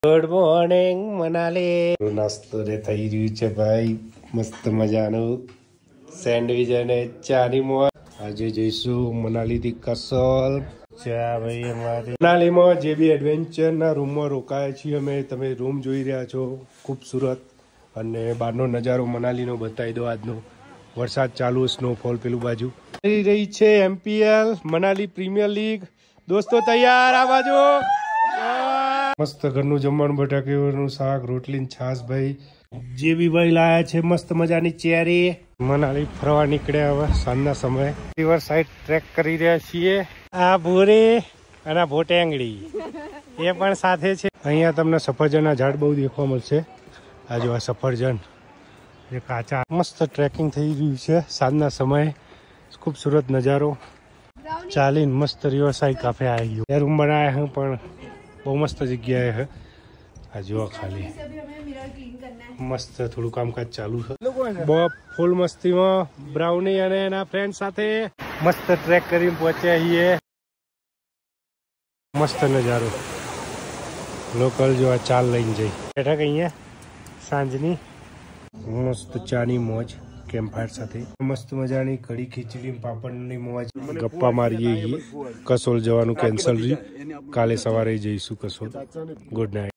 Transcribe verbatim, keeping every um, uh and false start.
Good morning Manali. નાસ્તો રે થઈ રહ્યું છે ભાઈ, મસ્ત મજાનું સેન્ડવિચ અને ચાની મોજ. આજે જઈશું મનાલી થી કસોલ. ચા ભાઈ અમારે મનાલીમાં જે બી એડવેન્ચર ના રૂમમાં રોકાયા છીએ અમે. તમે રૂમ જોઈ રહ્યા છો, ખૂબસૂરત. અને બહારનો નજારો મનાલીનો બતાવી દો. આજનો વરસાદ ચાલુ, સ્નોફોલ પેલું બાજુ થઈ રહી છે. MPL Manali premier league. દોસ્તો તૈયાર આ બાજુ. મસ્ત ઘરનું જમવાનું, બટાકાનું શાક, રોટલી, છાસ. ભાઈ જે બી ભાઈ લાયા છે મસ્ત મજાની ચેરી. મનાલી ફરવા નીકળ્યા હવે સાંજના સમયે. રિવર સાઈડ ટ્રેક કરી રહ્યા છીએ. આ ભૂરી અને ભોટેંગડી એ પણ સાથે છે. અહીંયા તમને સફરજનના ઝાડ બહુ દેખવા મળશે. આ જો આ સફરજન જે કાચા. મસ્ત ટ્રેકિંગ થઈ રહ્યું છે સાંજના સમયે. ખૂબસૂરત નજારો. ચાલીને મસ્ત રિવર સાઈડ કાફે આવી ગયો. રૂમ બનાવ્યા હું પણ બહુ મસ્ત જગ્યાએ હે. આ જો ખાલી મસ્ત થોડું કામકાજ ચાલુ છે. બહુ ફૂલ મસ્તીમાં બ્રાઉની અને એના ફ્રેન્ડ સાથે મસ્ત ટ્રેક કરીને પહોંચ્યા છીએ. મસ્ત નજારો. લોકલ જો આ ચાલ લઈને જઈ બેઠા અહીંયા સાંજની મસ્ત ચાની મોજ કેમ્પફાયર સાથે. મસ્ત મજાની કઢી, ખીચડી, પાપડની મોજ. ગપ્પા મારીએ. કસોલ જવાનું કેન્સલ રહ્યું, કાલે સવારે જઈશું કસોલ. Good night.